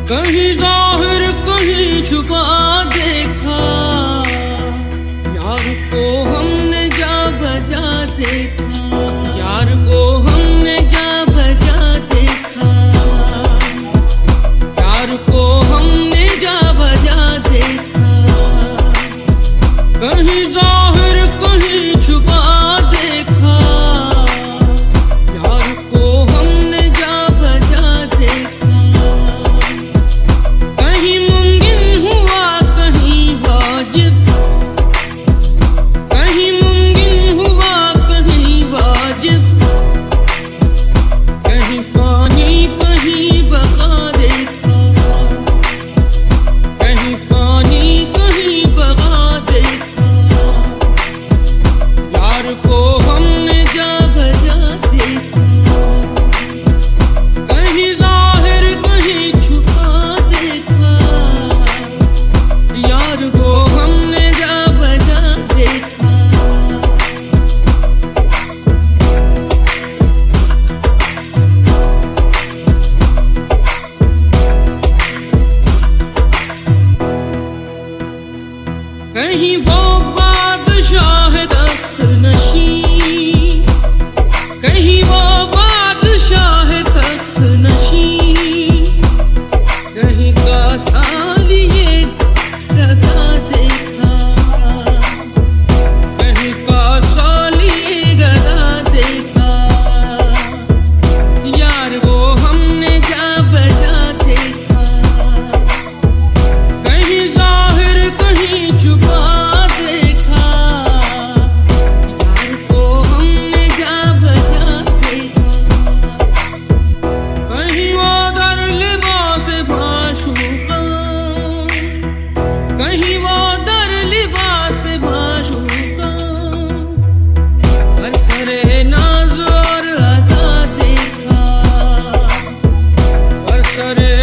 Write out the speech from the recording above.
कहीं जाहिर कहीं छुपा देखा, यार को हमने जा बजा देखा, यार को हमने जा बजा देखा, यार को हमने जा बजा देखा। कहीं जाहिर कहीं छुपा देखा, यार को हमने जा बजा देखा। कहीं मुमकिन हुआ कहीं वाजिब, कहीं मुमकिन हुआ कहीं वाजिब, कहीं फानी कहीं बका देखा, कहीं फानी कहीं बका देखा। यार को हमने जा बजा देखा, कहीं जाहिर कहीं छुपा देखा, यार को हमने जा बजा देखा। कहीं वो बादशाह तख्त नशीं, कहीं वो बादशाह तख्त नशीं, कहीं का सालिए गदा देखा, कहीं का सालिए गदा देखा। यार वो हमने जा बजा देखा, कहीं जाहिर कहीं छुपा देखा, यार को हमने जा बजा देखा। कहीं वो दर लिबास माशूका, कहीं वो दर लिबास माशूका, हर सरे नाज और अदा देखा, हर सरे